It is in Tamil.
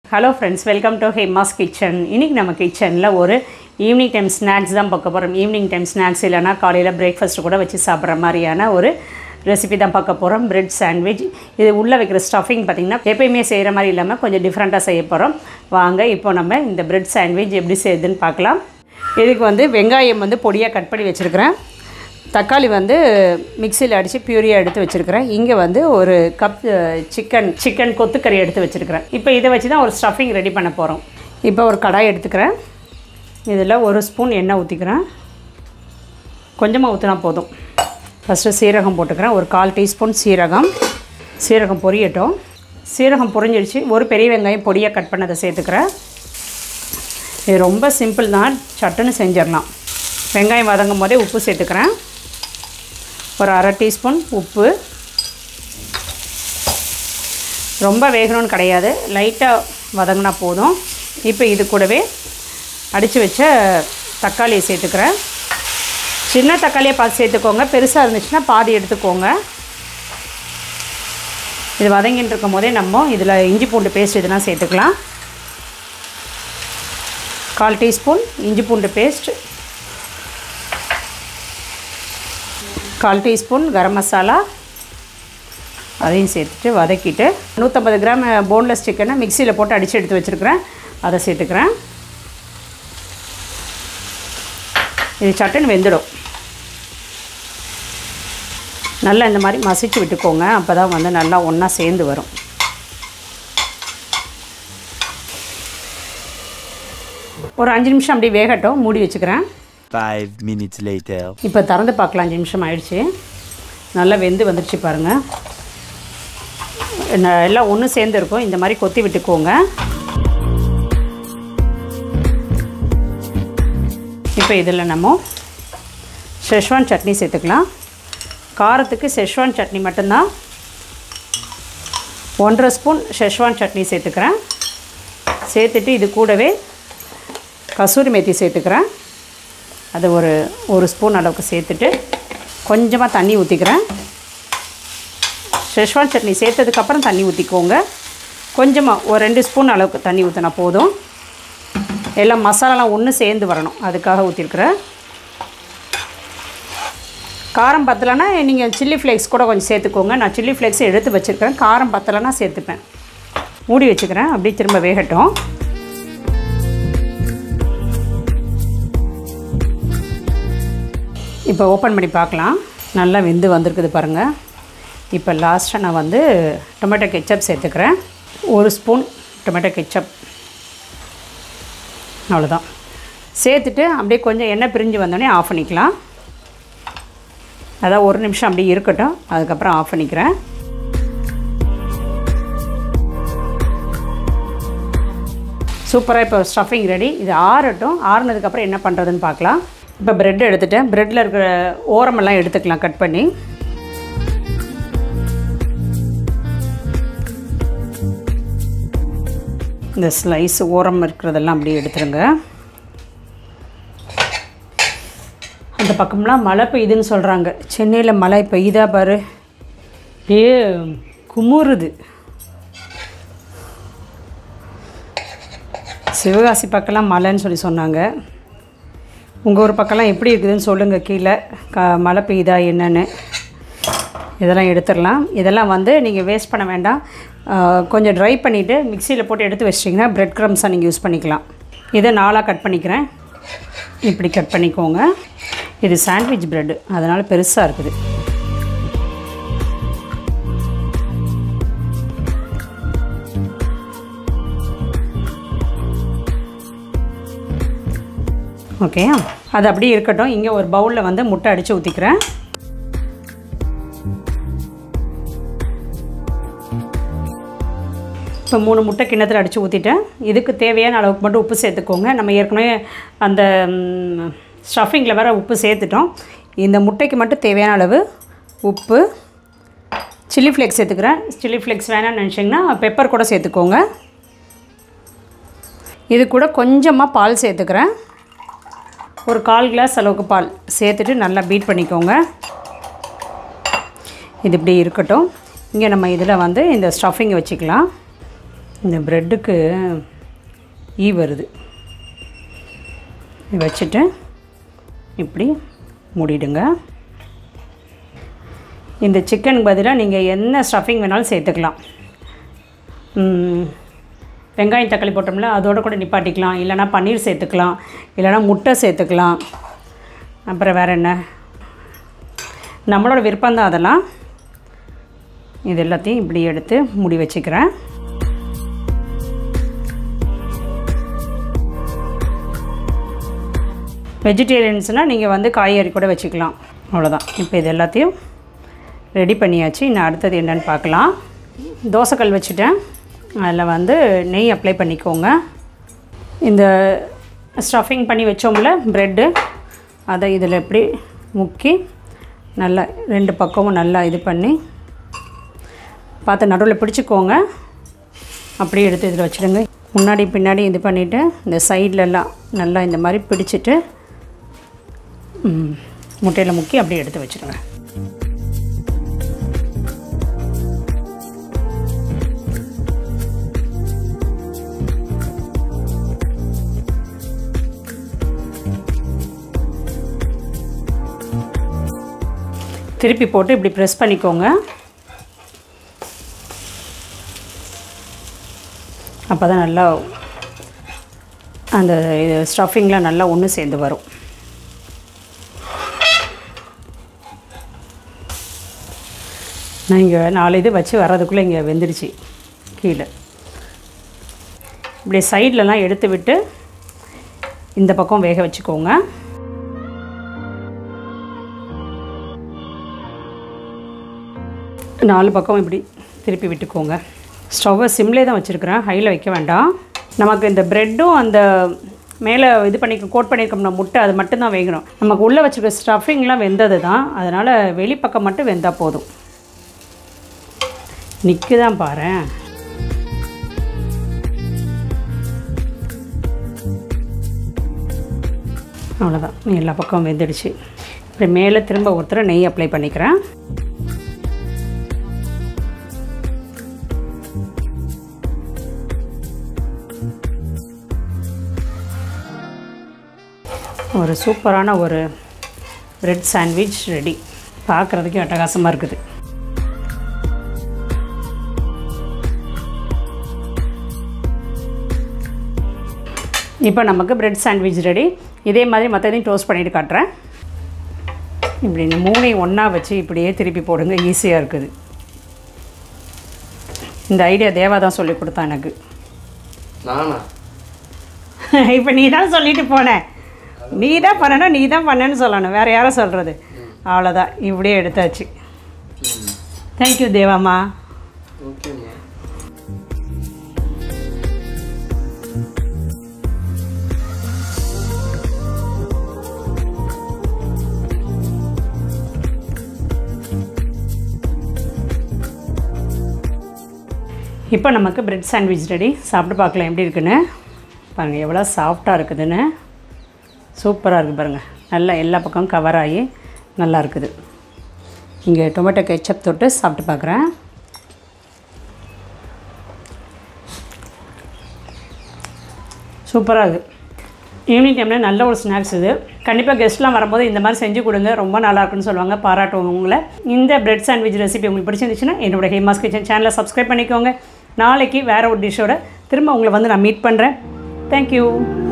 Hello friends, welcome to Hemma's Kitchen. இன்னைக்கு நம்ம கிச்சன்ல ஒரு ஈவினிங் டைம் ஸ்நாக்ஸ் தான் பார்க்க போறோம். ஈவினிங் டைம் ஸ்நாக்ஸ் இல்லனா காலையில பிரேக்ஃபாஸ்ட் கூட வச்சு சாப்பிடுற மாதிரியான ஒரு ரெசிபி தான் பார்க்க போறோம். Bread sandwich. இது உள்ள வைக்கிற ஸ்டஃபிங் பாத்தீங்கன்னா எப்பவுமே செய்யற மாதிரி இல்லாம கொஞ்சம் டிஃபரண்டா செய்ய போறோம். வாங்க இப்போ நம்ம இந்த பிரெட் சாண்ட்விச் எப்படி செய்யுதுன்னு பார்க்கலாம். இதுக்கு வந்து வெங்காயம் வந்து பொடியா கட் பண்ணி வச்சிருக்கேன். தக்காளி வந்து மிக்ஸியில் அடித்து பியூரியாக எடுத்து வச்சுருக்கிறேன். இங்கே வந்து ஒரு கப் சிக்கன் கொத்துக்கறி எடுத்து வச்சுருக்கிறேன். இப்போ இதை வச்சு தான் ஒரு ஸ்டஃபிங் ரெடி பண்ண போகிறோம். இப்போ ஒரு கடாய் எடுத்துக்கிறேன். இதில் ஒரு ஸ்பூன் எண்ணெய் ஊற்றிக்கிறேன். கொஞ்சமாக ஊற்றினா போதும். ஃபஸ்ட்டு சீரகம் போட்டுக்கிறேன். ஒரு 1/4 டீஸ்பூன் சீரகம் பொரியட்டும். சீரகம் பொரிஞ்சிடுச்சு. ஒரு பெரிய வெங்காயம் பொடியாக கட் பண்ணதை சேர்த்துக்கிறேன். இது ரொம்ப சிம்பிள் தான், சட்டுன்னு செஞ்சிடலாம். வெங்காயம் வதங்கும் போதே உப்பு சேர்த்துக்கிறேன். ஒரு 1/2 டீஸ்பூன் உப்பு. ரொம்ப வேகணும்னு கிடையாது, லைட்டாக வதங்கினா போதும். இப்போ இது கூடவே அடித்து வச்ச தக்காளியை சேர்த்துக்கிறேன். சின்ன தக்காளியை பார்த்து சேர்த்துக்கோங்க, பெருசாக இருந்துச்சுன்னா பாதி எடுத்துக்கோங்க. இது வதங்கிட்டு இருக்கும் போதே நம்ம இதில் இஞ்சி பூண்டு பேஸ்ட் இதெல்லாம் சேர்த்துக்கலாம். 1/4 டீஸ்பூன் இஞ்சி பூண்டு பேஸ்ட், 1/4 டீஸ்பூன் கரம் மசாலா, அதையும் சேர்த்துட்டு வதக்கிட்டு 150 கிராம் போன்லெஸ் சிக்கனை மிக்சியில் போட்டு அடித்து எடுத்து வச்சுருக்கிறேன். அதை சேர்த்துக்கிறேன். இது சட்டுன்னு வெந்துடும். நல்லா இந்த மாதிரி மசிச்சு விட்டுக்கோங்க, அப்போ தான் வந்து நல்லா ஒன்றா சேர்ந்து வரும். ஒரு 5 நிமிஷம் அப்படியே வேகட்டும், மூடி வச்சுக்கிறேன். 5 minutes later. இப்போ திறந்து பார்க்கலாம். 5 நிமிஷம் ஆயிடுச்சு. நல்லா வெந்து வந்துடுச்சு பாருங்கள். எல்லாம் ஒன்று சேர்ந்து இருக்கும். இந்த மாதிரி கொத்தி விட்டுக்கோங்க. இப்போ இதில் நம்ம ஷெஸ்வான் சட்னி சேர்த்துக்கலாம். காரத்துக்கு ஷெஸ்வான் சட்னி மட்டும்தான். 1/2 ஸ்பூன் ஷெஸ்வான் சட்னி சேர்த்துக்கிறேன். சேர்த்துட்டு இது கூடவே கசூரி மேத்தி சேர்த்துக்கிறேன். அது ஒரு ஸ்பூன் அளவுக்கு சேர்த்துட்டு கொஞ்சமாக தண்ணி ஊற்றிக்கிறேன். ஷெஸ்வான் சட்னி சேர்த்ததுக்கப்புறம் தண்ணி ஊற்றிக்கோங்க. கொஞ்சமாக ஒரு 2 ஸ்பூன் அளவுக்கு தண்ணி ஊற்றினா போதும். எல்லாம் மசாலாலாம் ஒன்று சேர்ந்து வரணும், அதுக்காக ஊற்றிருக்கிறேன். காரம் பத்தலைன்னா நீங்கள் சில்லி ஃப்ளேக்ஸ் கூட கொஞ்சம் சேர்த்துக்கோங்க. நான் சில்லி ஃப்ளேக்ஸ் எடுத்து வச்சுருக்கிறேன். காரம் பத்தலைன்னா சேர்த்துப்பேன். மூடி வச்சுக்கிறேன். அப்படியே திரும்ப வேகட்டும். இப்போ ஓப்பன் பண்ணி பார்க்கலாம். நல்லா வெந்து வந்திருக்குது பாருங்கள். இப்போ லாஸ்ட்டாக நான் வந்து டொமேட்டோ கெச்சப் சேர்த்துக்கிறேன். 1 ஸ்பூன் டொமேட்டோ கெச்சப், அவ்வளோதான். சேர்த்துட்டு அப்படியே கொஞ்சம் எண்ணெய் பிரிஞ்சு வந்தோடனே ஆஃப் பண்ணிக்கலாம். அதான் 1 நிமிஷம் அப்படியே இருக்கட்டும், அதுக்கப்புறம் ஆஃப் பண்ணிக்கிறேன். சூப்பராக இப்போ ஸ்டஃபிங் ரெடி. இது ஆறட்டும். ஆறுனதுக்கப்புறம் என்ன பண்ணுறதுன்னு பார்க்கலாம். இப்போ ப்ரெட் எடுத்துட்டேன். ப்ரெட்டில் இருக்கிற ஓரமெல்லாம் எடுத்துக்கலாம் கட் பண்ணி. இந்த ஸ்லைஸ் ஓரம் இருக்கிறதெல்லாம் அப்படியே எடுத்துருங்க. அந்த பக்கம்லாம் மழை பெய்யுதுன்னு சொல்கிறாங்க. சென்னையில் மழை பெய்யுதா பாரு, அப்படியே குமுறுது. சிவகாசி பக்கம்லாம் மழைன்னு சொல்லி சொன்னாங்க. உங்கள் ஊர் பக்கம்லாம் எப்படி இருக்குதுன்னு சொல்லுங்கள் கீழே. மழை பெய்யுதா என்னன்னு. இதெல்லாம் எடுத்துடலாம். இதெல்லாம் வந்து நீங்கள் வேஸ்ட் பண்ண வேண்டாம். கொஞ்சம் ட்ரை பண்ணிவிட்டு மிக்சியில் போட்டு எடுத்து வச்சிட்டிங்கன்னா ப்ரெட் க்ரம்ஸாக நீங்கள் யூஸ் பண்ணிக்கலாம். இதை 4ஆக கட் பண்ணிக்கிறேன். இப்படி கட் பண்ணிக்கோங்க. இது சாண்ட்விச் ப்ரெட்டு, அதனால் பெருசாக இருக்குது. ஓகே, அது அப்படியே இருக்கட்டும். இங்கே ஒரு பவுலில் வந்து முட்டை அடித்து ஊற்றிக்கிறேன். இப்போ 3 முட்டை கிண்ணத்தில் அடித்து ஊற்றிட்டேன். இதுக்கு தேவையான அளவுக்கு மட்டும் உப்பு சேர்த்துக்கோங்க. நம்ம ஏற்கனவே அந்த ஸ்டஃபிங்கில் வேறு உப்பு சேர்த்துட்டோம். இந்த முட்டைக்கு மட்டும் தேவையான அளவு உப்பு. சில்லி ஃப்ளேக்ஸ் சேர்த்துக்கிறேன். சில்லி ஃப்ளேக்ஸ் வேணாம்னு நினச்சிங்கன்னா பெப்பர் கூட சேர்த்துக்கோங்க. இது கூட கொஞ்சமாக பால் சேர்த்துக்கிறேன். ஒரு 1/4 கிளாஸ் அளவுக்கு பால் சேர்த்துட்டு நல்லா பீட் பண்ணிக்கோங்க. இது இப்படி இருக்கட்டும். இங்கே நம்ம இதில் வந்து இந்த ஸ்டஃபிங் வச்சுக்கலாம். இந்த ப்ரெட்டுக்கு வருது. வச்சுட்டு இப்படி மூடிடுங்க. இந்த சிக்கனுக்கு பதிலாக நீங்கள் என்ன ஸ்டஃபிங் வேணாலும் சேர்த்துக்கலாம். வெங்காயம் தக்காளி போட்டோம்ல, அதோடு கூட நிப்பாட்டிக்கலாம். இல்லைனா பன்னீர் சேர்த்துக்கலாம், இல்லைனா முட்டை சேர்த்துக்கலாம். அப்புறம் வேறு என்ன, நம்மளோட விருப்பம்தான் அதெல்லாம். இது எல்லாத்தையும் இப்படி எடுத்து மூடி வச்சுக்கிறேன். வெஜிடேரியன்ஸ்னால் நீங்கள் வந்து காய்கறி கூட வச்சுக்கலாம். அவ்வளோதான். இப்போ இது எல்லாத்தையும் ரெடி பண்ணியாச்சு. இன்னும் அடுத்தது என்னென்னு பார்க்கலாம். தோசைக்கல் வச்சுட்டேன். அதில் வந்து நெய் அப்ளை பண்ணிக்கோங்க. இந்த ஸ்டஃபிங் பண்ணி வச்சோம்ல ப்ரெட்டு, அதை இதில் எப்படி முக்கி நல்லா 2 பக்கமும் நல்லா இது பண்ணி பார்த்து நடுவில் பிடிச்சிக்கோங்க. அப்படியே எடுத்து இதில் வச்சுடுங்க. முன்னாடி பின்னாடி இது பண்ணிவிட்டு இந்த சைட்லலாம் நல்லா இந்த மாதிரி பிடிச்சிட்டு முட்டையில் முக்கி அப்படியே எடுத்து வச்சுடுங்க. திருப்பி போட்டு இப்படி ப்ரெஸ் பண்ணிக்கோங்க. அப்போ தான் நல்லா அந்த ஸ்டஃபிங்லாம் நல்லா ஒன்று சேர்ந்து வரும். நான் இங்கே 4 இது வச்சு வர்றதுக்குள்ளே இங்கே வெந்துடுச்சு கீழே. இப்படி சைட்லலாம் எடுத்து விட்டு இந்த பக்கம் வேக வச்சுக்கோங்க. நாலு பக்கம் இப்படி திருப்பி விட்டுக்கோங்க. ஸ்டவ்வை சிம்லே தான் வச்சுருக்கிறேன், ஹையில் வைக்க வேண்டாம். நமக்கு இந்த ப்ரெட்டும் அந்த மேலே இது கோட் பண்ணியிருக்கோம்னா முட்டை, அது மட்டும்தான் வேகணும். நமக்கு உள்ளே வச்சுருக்க ஸ்டஃபிங்லாம் வெந்தது தான், அதனால் வெளிப்பக்கம் மட்டும் வெந்தால் போதும். நிற்குதான் பாரேன். அவ்வளோதான், எல்லா பக்கம் வெந்துடுச்சு. இப்படி மேலே திரும்ப ஒருத்தர் நெய் அப்ளை பண்ணிக்கிறேன். ஒரு சூப்பரான ஒரு பிரெட் சாண்ட்விச் ரெடி. பார்க்குறதுக்கே அட்டகாசமாக இருக்குது. இப்போ நமக்கு பிரெட் சாண்ட்விச் ரெடி. இதே மாதிரி மற்றதையும் டோஸ்ட் பண்ணிவிட்டு காட்டுறேன். இப்படி இந்த 3ஐயும் ஒன்றா வச்சு இப்படியே திருப்பி போடுங்க, ஈஸியாக இருக்குது. இந்த ஐடியா தேவா தான் சொல்லி கொடுத்தான் எனக்கு. இப்போ நீ தான் சொல்லிட்டு போன, நீ தான் பண்ணணும், நீ தான் பண்ணேன்னு சொல்லணும், வேறு யாரும் சொல்கிறது. அவ்வளோதான், இப்படியே எடுத்தாச்சு. தேங்க்யூ தேவாம்மா. ஓகேம்மா. இப்போ நமக்கு பிரெட் சாண்ட்விச் ரெடி. சாப்பிட்டு பார்க்கலாம் எப்படி இருக்குன்னு. பாருங்கள் எவ்வளோ சாஃப்டாக இருக்குதுன்னு. சூப்பராக இருக்குது பாருங்கள். நல்லா எல்லா பக்கமும் கவர் ஆகி நல்லா இருக்குது. இங்கே டொமேட்டோ கெச்சப் தொட்டு சாப்பிட்டு பார்க்குறேன். சூப்பராக இருக்குது. ஈவினிங் டைமில் நல்ல ஒரு ஸ்நாக்ஸ் இது. கண்டிப்பாக கெஸ்ட்லாம் வரும்போது இந்த மாதிரி செஞ்சு கொடுங்க, ரொம்ப நல்லாயிருக்குன்னு சொல்லுவாங்க, பாராட்டுவாங்க உங்களை. இந்த பிரெட் சாண்ட்விச் ரெசிபி உங்களுக்கு பிடிச்சிருந்துச்சுன்னா என்னோட ஹேமாஸ் கிச்சன் சேனலை சப்ஸ்கிரைப் பண்ணிக்கோங்க. நாளைக்கு வேறு ஒரு டிஷ்ஷோட திரும்ப உங்களை வந்து நான் மீட் பண்ணுறேன். தேங்க்யூ.